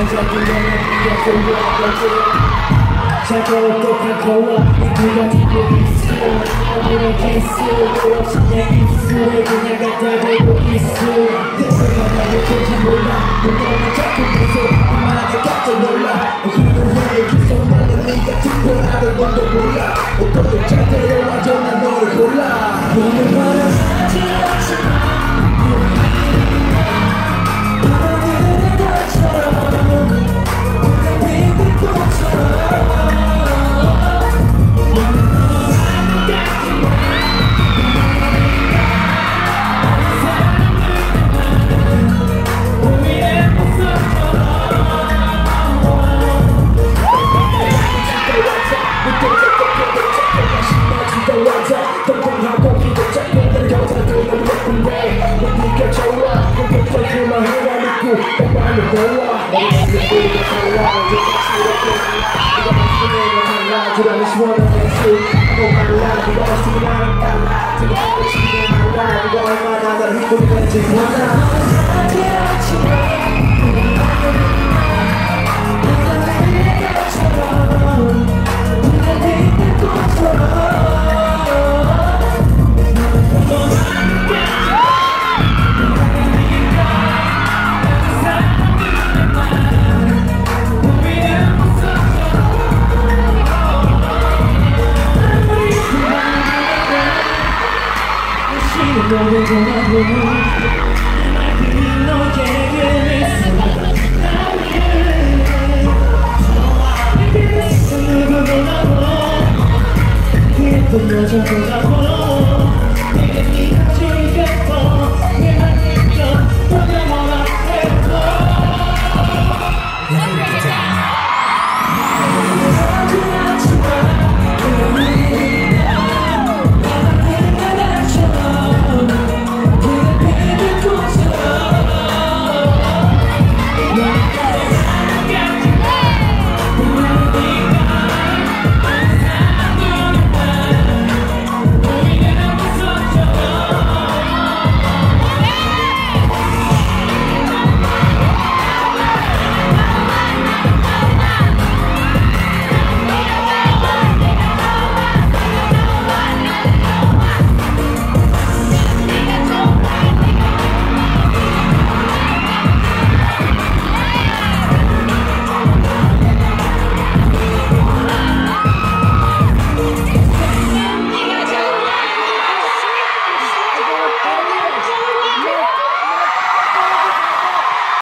차가운 코카콜라 이두가 듣고 있어 아무런 키스도 없이 내 입술에 그냥 갖다 대고 있어 내가 나를 좋지 몰라 너만 자꾸 계속 말하지 깜짝 놀라 그리고 왜 계속 나는 네가 듣고 나를 먼저 몰라 어떻게 잘 데려와줘 난 너를 골라 너는 말하지 않지만 동동하고 기도잡고 내 여자들 너무 예쁜데 네가 좋아 그것도 그만해라 믿고 내 맘을 놓아 내가 믿고 달라 네가 맛있는 달라 그러면 시원한 술 아무 말라 네가 없으면 나는 달라 네가 하고 싶은 말라 네가 얼마나 날 힘들는지 몰라 너를 전하고 그 너에게 있어 나를 누구보다도 예쁜 여자보다도